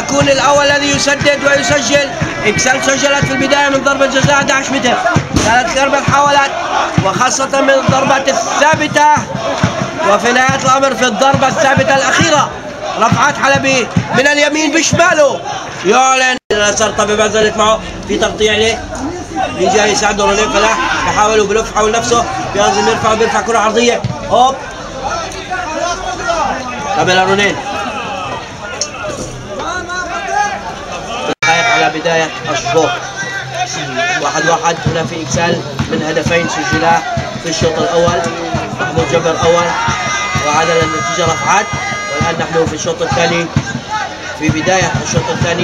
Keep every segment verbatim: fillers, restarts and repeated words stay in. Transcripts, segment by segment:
يكون الأول الذي يسدد ويسجل. إكسال سجلت في البداية من ضربة جزاء أحد عشر متر، كانت أربع محاولات وخاصة من الضربة الثابتة، وفي نهاية الأمر في الضربة الثابتة الأخيرة رفعت حلبي من اليمين بشماله يعلن اليسار. طبعا ما زالت معه في تغطية عليه، مين جاي يساعده؟ رونين فلاح يحاول وبلف حول نفسه، بينزل يرفع بيرفع كرة عرضية، هوب قبل رونين على بداية الشوط. واحد واحد. هنا في إكسال من هدفين سجلا في الشوط الأول. محمود جبر أول وعدل النتيجة رفعات. والآن نحن في الشوط الثاني، في بداية الشوط الثاني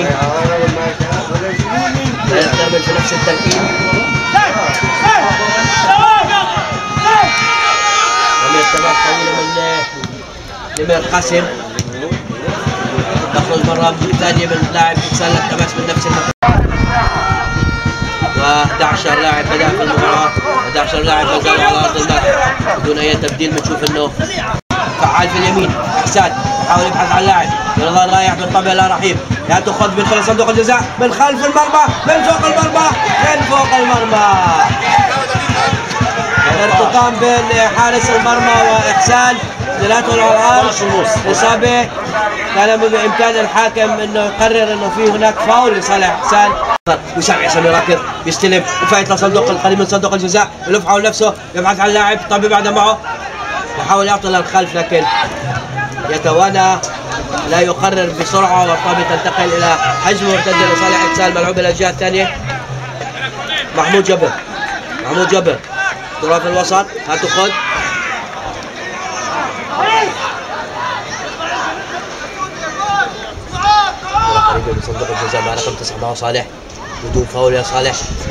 لا نستعمل في نفس التركيب. عمير تماس طويلة من نمر قاسم، تخرج مرة ثانية من لاعب إكسال التماس من نفس المكان. و11 لاعب بدأ في المباراة، أحد عشر لاعب ما زالوا على أرض الملعب بدون أي تبديل. بنشوف إنه فعال في اليمين إحسان يحاول يبحث عن لاعب، رمضان رايح بالطبع لا رحيم، لا تأخذ من خلال صندوق الجزاء من خلف المرمى، من فوق المرمى، من فوق المرمى. ارتقام بين حارس المرمى وإحسان، ثلاثة على الأرض، إصابة. كان بإمكان الحاكم إنه يقرر إنه في هناك فاول لصالح إحسان. وسام عصام يراكض بيستلم وفايت لصندوق القريب من صندوق الجزاء، يلف حول نفسه يبحث عن لاعب، طبي بعد معه يحاول يعطي للخلف لكن يتوانى، لا يقرر بسرعة والطابة تنتقل إلى حجم مرتدة لصالح إكسال. ملعوب إلى الجهة الثانية. محمود جبر محمود جبر كرة في الوسط، هاتوا خذ قريبة من صندوق الجزاء مع رقم تسعة معه صالح، بدون فاول يا صالح.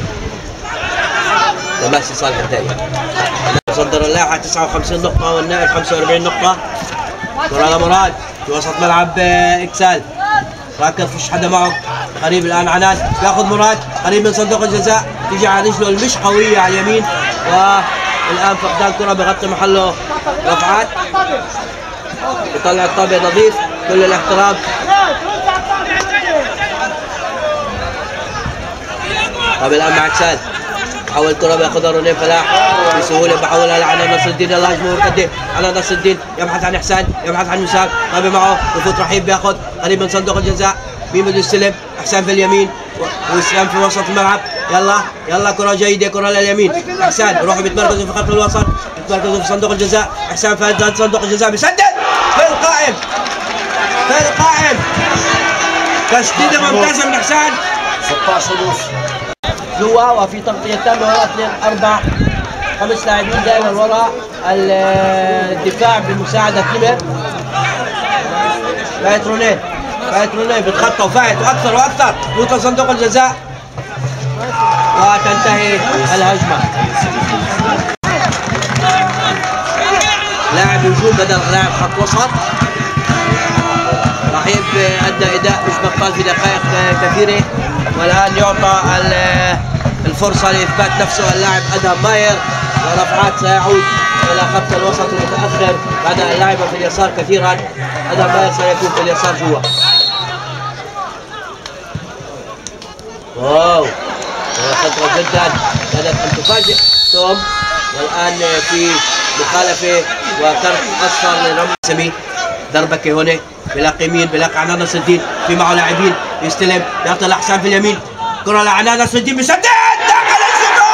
تماسي صالح الثاني مصدر اللائحة تسعة وخمسين نقطة والنائب خمسة وأربعين نقطة. كرة لمراد في وسط ملعب إكسال، راكض فيش حدا معه، قريب الآن عناد ياخذ مراد قريب من صندوق الجزاء، تيجي على رجله المش قوية على اليمين، والآن فقدان كرة بغطي محله رفعات، يطلع الطابة نظيف كل الاحترام. طب الآن مع إكسال حاول كرة بياخذها رونين فلاح بسهولة، بحولها لعنان نصر الدين، يلا هجمة مرتدة على نصر الدين، يبحث عن إحسان، يبحث عن وسام، طابة معه بفوت رحيب بياخذ قريب من صندوق الجزاء، مين بده يستلم؟ إحسان في اليمين ووسام في وسط الملعب، يلا يلا كرة جيدة، كرة لليمين، إحسان بيروحوا بيتمركزوا في خط الوسط، بيتمركزوا في صندوق الجزاء، إحسان في صندوق الجزاء بيسدد في القائم في القائم تسديدة ممتازة من إحسان. ستة عشر ونص جوا وفي تغطية تامة وراء اثنين أربع خمس لاعبين دائما وراء الدفاع بمساعدة نمر. فايت رونين فايت رونين بتخطى وفايت واكثر واكثر، يوصل صندوق الجزاء وتنتهي الهجمة. لاعب هجوم بدل لاعب خط وسط، رحيب ادى اداء مش بطال في دقائق كثيره، والان يعطى الفرصه لاثبات نفسه اللاعب ادهم ماير، ورفعات سيعود الى خط الوسط المتاخر بعد ان لعب في اليسار كثيرا. ادهم ماير سيكون في اليسار جوا. واو خطره جدا كانت ان تفاجئ توم، والان في مخالفه وكرت اصفر لرمي سمي. ضربكه هنا بلاقي مين؟ بلاقي عنان نصر الدين، في معه لاعبين، يستلم يعطي لحسام في اليمين، كرة لعنان نصر الدين بيسدد داخل الجول!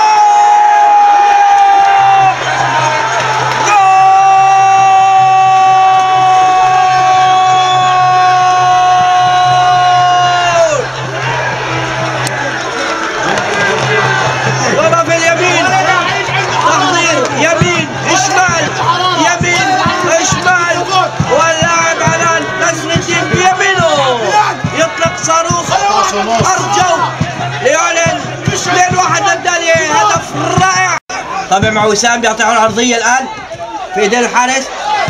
جول! كرة في اليمين، تحضير يمين شمال يمين شمال، واللاعب عنان نصر الدين بيمينه يطلق صاروخ أرجو ليعلن اثنين واحد للدالية، هدف رائع. طبعا مع وسام بيعطيه العرضية الآن في ايدين الحارس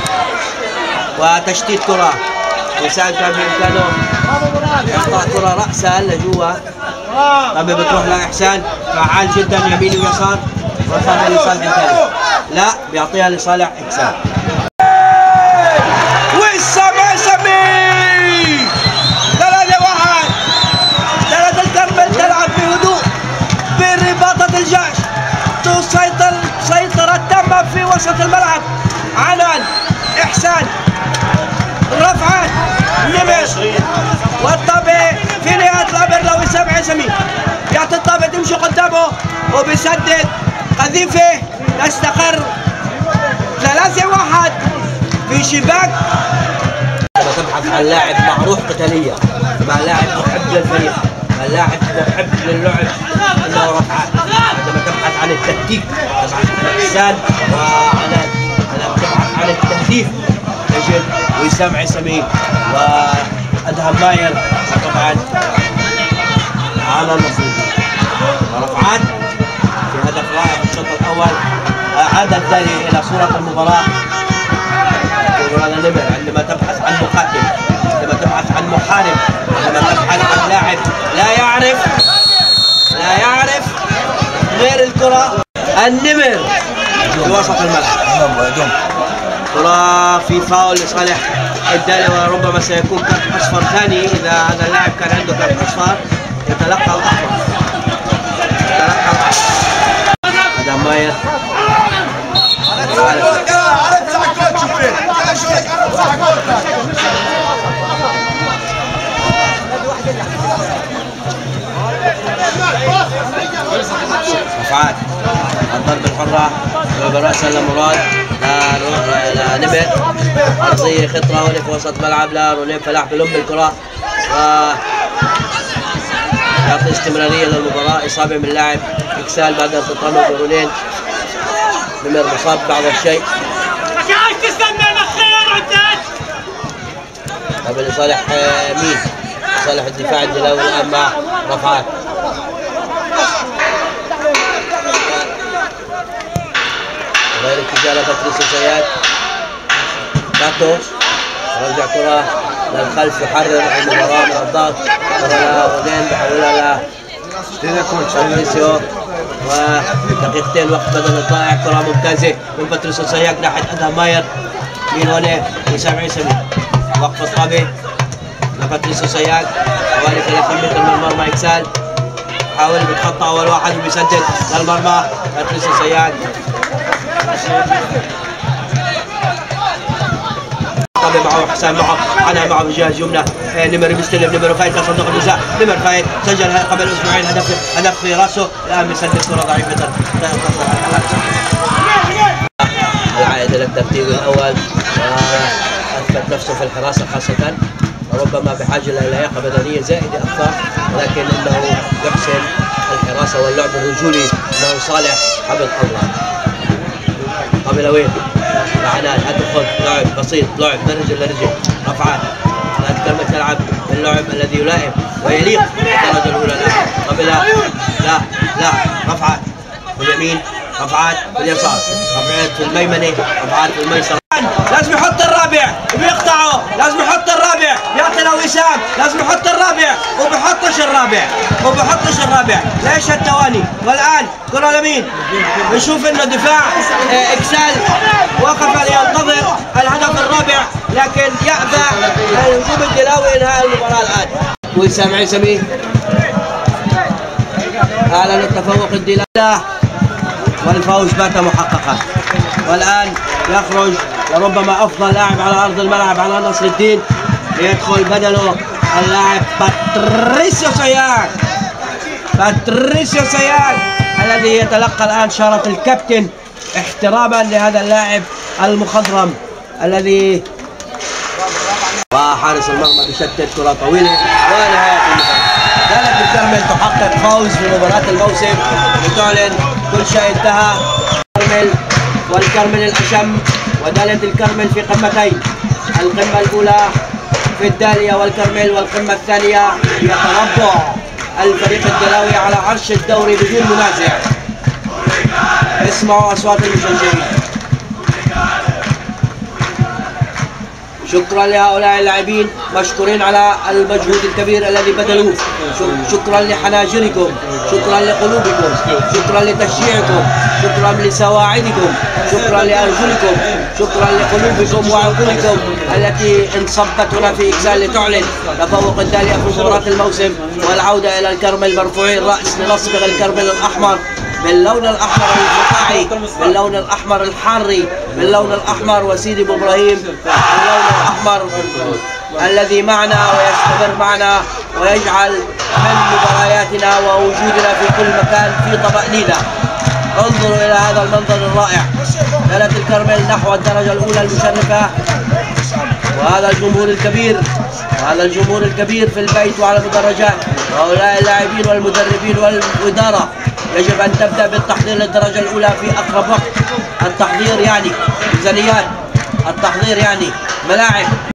وتشتيت كرة. وسام كان بإمكانه يقطع كرة رأسا لجوا، طبعا بتروح لإحسان فعال جدا يمين ويسار، وصلها لصالح الثاني، لا بيعطيها لصالح إحسان. وسام سمي ثلاثة واحد في وسط الملعب. عنان، إحسان، رفعت، نمر، والطابة في نهاية الأمر لو وسام عزمي يعطي الطابة تمشي قدامه وبيسدد. قذيفة تستقر ثلاثة واحد في شباك. لما تبحث عن لاعب مع روح قتالية، مع لاعب محب للفريق، مع لاعب محب للعب، انه رفعات. عندما تبحث عن التكتيك، تبحث عن إحسان وعنان. عندما تبحث عن التهديف تجد وسام عزمي وأدهم ماير وطبعا عنان نصيبي. ورفعات في هدف رائع في الشوط الأول أعاد الدالي إلى صورة المباراة. هذا نمر. عندما تبحث عن مقاتل، عندما تبحث عن محارب، عندما تبحث عن لاعب لا يعرف لا يعرف غير الكرة، النمر في وسط الملعب. كرة في فاول لصالح الدالي، وربما سيكون كرت أصفر ثاني إذا هذا اللاعب كان عنده كرت أصفر. يتلقى الأحمر، يتلقى الأحمر. هذا ماير رفعات. الضربة الحرة برأسها لمراد، لا نمر. أرضية خطرة هنا في وسط ملعب لرونين فلاح بلم الكرة و يعطي استمرارية للمباراة. إصابة من اللاعب إكسال بعد أن تطمن برونين. نمر مصاب بعض الشيء. قبل لصالح مين؟ لصالح الدفاع الدلاوي الآن مع رفعات. غير اتجاه باتريس سياد. كاتو رجع كرة للخلف يحرر المباراة من الضغط. كرة ودين بحولها لباتريسيو ودقيقتين وقت بدل الضائع. كرة ممتازة من باتريس سياد ناحية أدهم ماير. مين هنا؟ وسام عزمي. وقف الطابة لباتريس سياد حوالي ثلاثين متر من مرمى إكسال. حاول بيتخطى أول واحد وبيسدد للمرمى باتريس سياد. طابة معه حسام معه أنا معه بجهاز يمنى. نمر بيستلم. نمر فايت لصندوق الجزاء. نمر فايت سجل قبل أسبوعين هدف هدف في راسه. الآن بيسدد كرة ضعيفة. العائد إلى الترتيب الأول وأثبت نفسه في الحراسة خاصة، وربما بحاجة إلى لياقة بدنية زائدة أكثر، ولكن إنه يحسن الحراسة واللعب الرجولي. إنه صالح عبد الله. قبل وين؟ عنان أدخل لعب بسيط، لعب من رجل لرجل. رفعات الآن كلمة تلعب اللعب الذي يلائم ويليق بالدرجة الأولى. لا قبل لا لا رفعات باليمين، رفعات باليسار، رفعات في الميمنة، رفعات في الميسر. لازم يحط الرابع وبيقطعه، لازم يحط الرابع بيعطي له وسام، لازم يحط الرابع وبيحطش الرابع وبيحطش الرابع. ليش التواني؟ والآن كرة لمين؟ بنشوف انه دفاع اكسال وقف لينتظر الهدف الرابع، لكن يأبى الهجوم الدلاوي انهاء المباراة الآن. وسام عزمي أعلن التفوق الدلاوي والفوز بات محققا. والآن يخرج وربما أفضل لاعب على أرض الملعب على نصر الدين، ليدخل بدله اللاعب باتريسيو سياد. باتريسيو سياد الذي يتلقى الآن شارة الكابتن احتراما لهذا اللاعب المخضرم الذي وحارس المرمى بيشتت كرة طويلة. ونهاية المباراة. دالة الكرمل تحقق فوز في مباراة الموسم وتعلن كل شيء انتهى. الكرمل والكرمل الأشم ودالة الكرمل في قمتين، القمة الأولى في الدالية والكرمل، والقمة الثانية يتربع الفريق الدلاوي على عرش الدوري بدون منازع. اسمعوا أصوات المشجعين. شكرا لهؤلاء اللاعبين، مشكورين على المجهود الكبير الذي بذلوه. شكرا لحناجركم، شكرا لقلوبكم، شكرا لتشجيعكم، شكرا لسواعدكم، شكرا لأرجلكم، شكرا لقلوبكم وعقولكم التي انصبت هنا في إكسال لتعلن تفوق الدالية في مباراة الموسم والعودة إلى الكرمل مرفوعي الرأس لنصبغ الكرمل الأحمر باللون الأحمر الفقاعي، باللون الأحمر الحاري، باللون الأحمر وسيدي أبو إبراهيم اللون الأحمر الذي معنا ويستمر معنا ويجعل من مبارياتنا ووجودنا في كل مكان في طمأنينة. انظروا إلى هذا المنظر الرائع، جلالة الكرمل نحو الدرجة الأولى المشرفة، وهذا الجمهور الكبير، وهذا الجمهور الكبير في البيت وعلى المدرجات، وهؤلاء اللاعبين والمدربين والإدارة يجب أن تبدأ بالتحضير للدرجة الأولى في أقرب وقت. التحضير يعني ميزانيات، التحضير يعني ملاعب.